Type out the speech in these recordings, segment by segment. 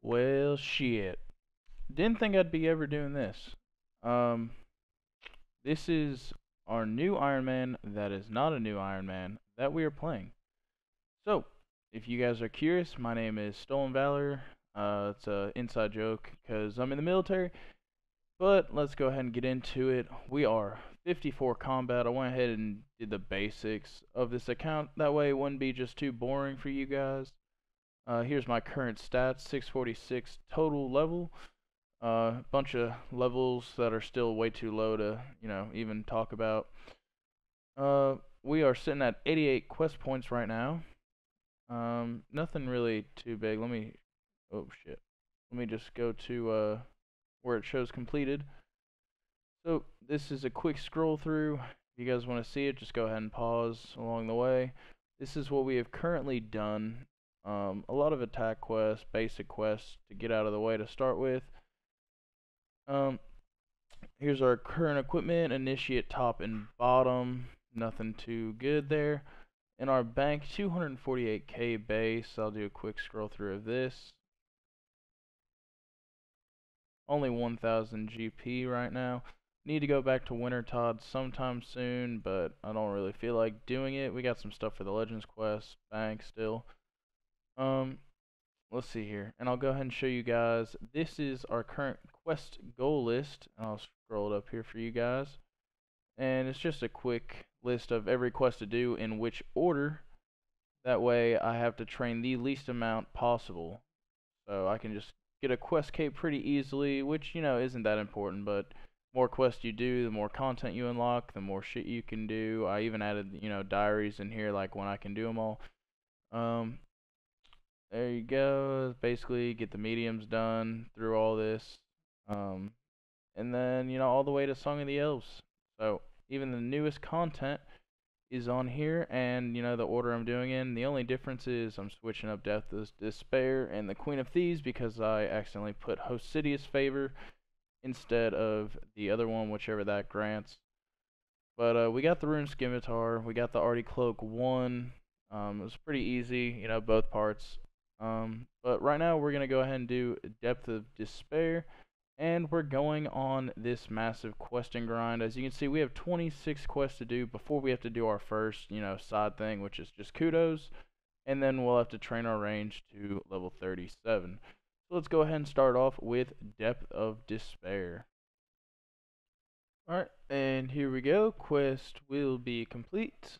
Well, shit. Didn't think I'd be ever doing this. Um, this is our new Iron Man that is not a new Iron Man that we are playing. So, if you guys are curious, my name is St0lenVal0r. It's an inside joke because I'm in the military. But let's go ahead and get into it. We are 54 combat. I went ahead and did the basics of this account. That way it wouldn't be just too boring for you guys. Here's my current stats, 646 total level. Bunch of levels that are still way too low to, even talk about. We are sitting at 88 quest points right now. Nothing really too big. Oh shit. Let me just go to where it shows completed. So this is a quick scroll through. If you guys want to see it, just go ahead and pause along the way. This is what we have currently done. A lot of attack quests, basic quests to get out of the way to start with. Here's our current equipment, initiate top and bottom, nothing too good there. In our bank, 248k base. I'll do a quick scroll through of this. Only 1000 GP right now. Need to go back to Wintertodt sometime soon, but I don't really feel like doing it. We got some stuff for the Legends quest, bank still. Let's see here, and I'll go ahead and show you guys. This is our current quest goal list. I'll scroll it up here for you guys, and it's just a quick list of every quest to do in which order. That way I have to train the least amount possible, so I can just get a quest cape pretty easily, which isn't that important, but more quests you do, the more content you unlock, the more shit you can do. I even added diaries in here, like when I can do them all. There you go. Basically, get the mediums done through all this. And then, all the way to Song of the Elves. So, even the newest content is on here, and, the order I'm doing in. The only difference is I'm switching up Depth of Despair and the Queen of Thieves because I accidentally put Hosidius Favor instead of the other one, whichever that grants. But we got the Rune Scimitar. We got the Artie Cloak 1. It was pretty easy, both parts. But right now we're going to go ahead and do Depth of Despair, and we're going on this massive questing grind. As you can see, we have 26 quests to do before we have to do our first, side thing, which is just kudos, and then we'll have to train our range to level 37. So let's go ahead and start off with Depth of Despair. Alright, and here we go. Quest will be complete.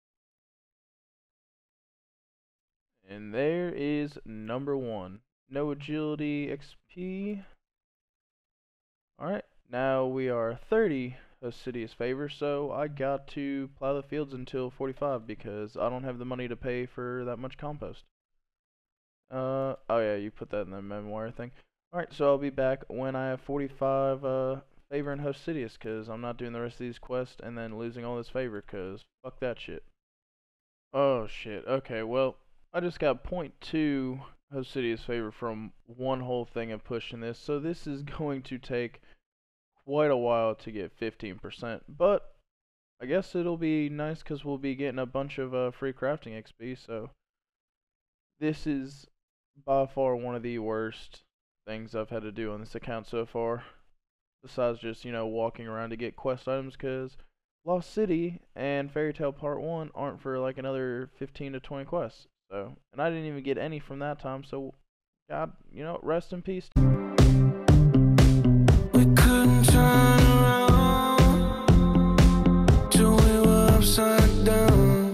And there is number 1. No agility XP. Alright, now we are 30 Hosidius Favor, so I got to plow the fields until 45 because I don't have the money to pay for that much compost. Oh yeah, you put that in the memoir thing. Alright, so I'll be back when I have 45 favor in Hosidius because I'm not doing the rest of these quests and then losing all this favor because fuck that shit. Oh shit, okay, well, I just got 0.2 Hosidius Favor from one whole thing of pushing this, so this is going to take quite a while to get 15%, but I guess it'll be nice because we'll be getting a bunch of free crafting XP, so this is by far one of the worst things I've had to do on this account so far, besides just, walking around to get quest items, because Lost City and Fairy Tale Part 1 aren't for like another 15 to 20 quests. So, and I didn't even get any from that time, so God, rest in peace. We couldn't turn around till we were upside down.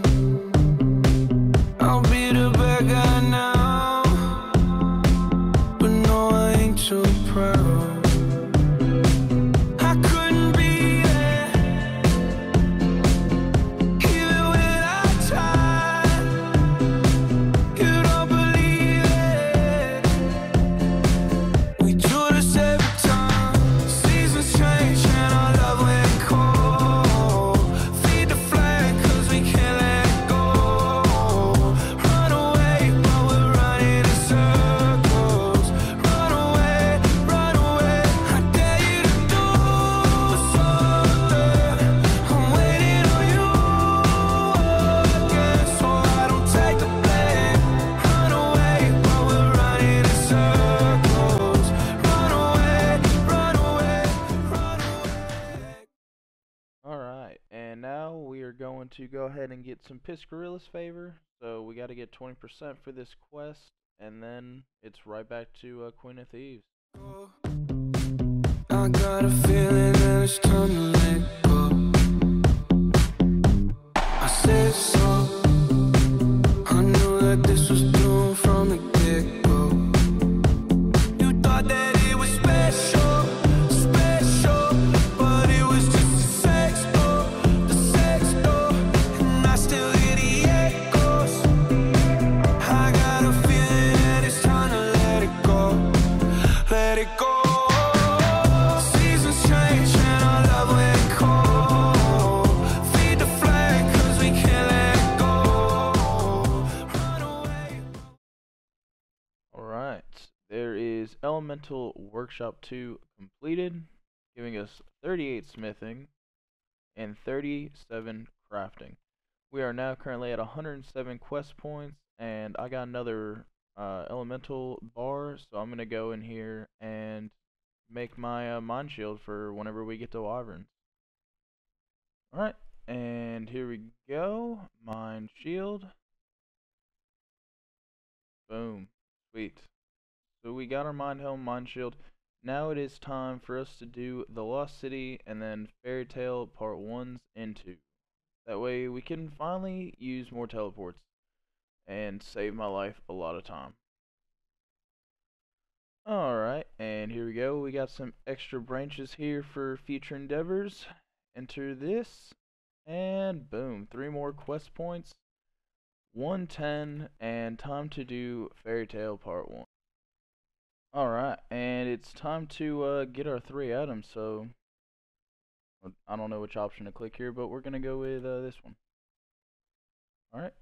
I'll be the bad guy now, but no, I ain't so proud. to go ahead and get some Piscarilla's favor. So we got to get 20% for this quest, and then it's right back to Queen of Thieves. I got a feeling that it's time to let go. I said so. I knew that this was doomed from the get-go. You thought that it was special, but it was just a sex door, and I still hear the echoes. I got a feeling that it's time to let it go, let it go. Seasons change and our love let it go. Feed the flag 'cause we can't let it go. Run away. Alright, there is Elemental Workshop 2 completed, giving us 38 smithing and 37 crafting. We are now currently at 107 quest points, and I got another elemental bar, so I'm going to go in here and make my mind shield for whenever we get to Wyverns. Alright, and here we go, mind shield. Boom, sweet. So we got our mind helm, mind shield. Now it is time for us to do the Lost City and then Fairy Tale Part 1s and 2. That way we can finally use more teleports and save my life a lot of time. Alright, and here we go. We got some extra branches here for future endeavors. Enter this, and boom, 3 more quest points. 110, and time to do Fairy Tale Part 1. Alright, and it's time to get our 3 items, so I don't know which option to click here, but we're going to go with this one. Alright.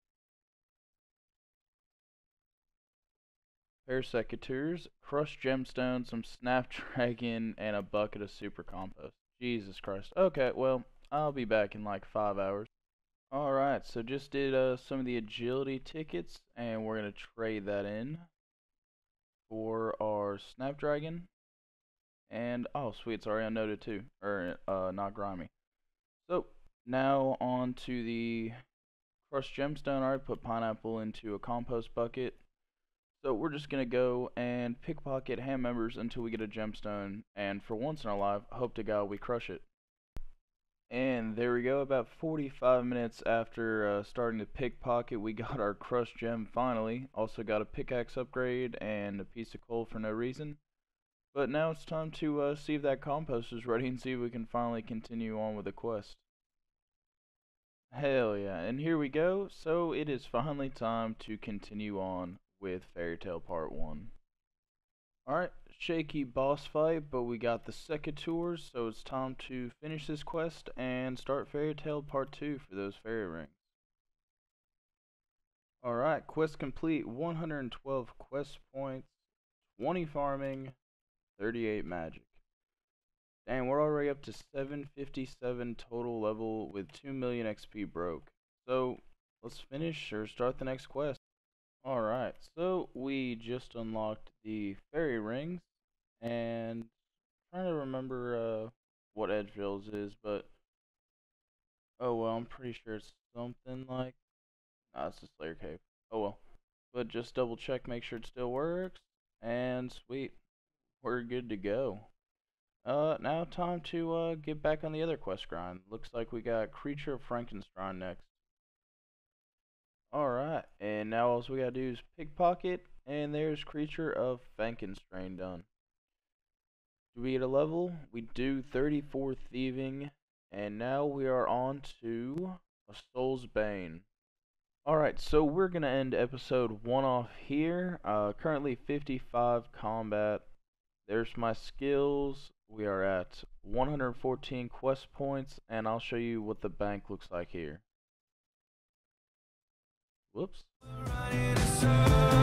Pair of secateurs, crushed gemstone, some snapdragon, and a bucket of super compost. Jesus Christ. Okay, well, I'll be back in like 5 hours. Alright, so just did some of the agility tickets, and we're going to trade that in for our snapdragon. And, oh sweet, sorry, I noted too, or not grimy. So, now on to the crushed gemstone. I already put pineapple into a compost bucket. So we're just going to go and pickpocket hand members until we get a gemstone, and for once in our life, hope to God we crush it. And there we go, about 45 minutes after starting to pickpocket, we got our crushed gem finally. Also got a pickaxe upgrade and a piece of coal for no reason. But now it's time to see if that compost is ready and see if we can finally continue on with the quest. Hell yeah, and here we go. So it is finally time to continue on with Fairy Tale Part 1. Alright, shaky boss fight, but we got the secateurs, so it's time to finish this quest and start Fairy Tale Part 2 for those fairy rings. Alright, quest complete, 112 quest points, 20 farming, 38 magic. Dang, we're already up to 757 total level with 2 million XP broke. So, let's finish or start the next quest. Alright, so we just unlocked the fairy rings, and I'm trying to remember what Edgeville's is, but oh well, I'm pretty sure it's something like, nah, it's the Slayer Cave. Oh well, but just double check, make sure it still works, and sweet, we're good to go. Now time to get back on the other quest grind. Looks like we got Creature of Frankenstein next. Alright, and now all we gotta do is pickpocket, and there's Creature of Frankenstein done. Do we get a level? We do 34 thieving, and now we are on to a Soul's Bane. Alright, so we're gonna end episode 1 off here. Currently 55 combat. There's my skills. We are at 114 quest points, and I'll show you what the bank looks like here. Whoops.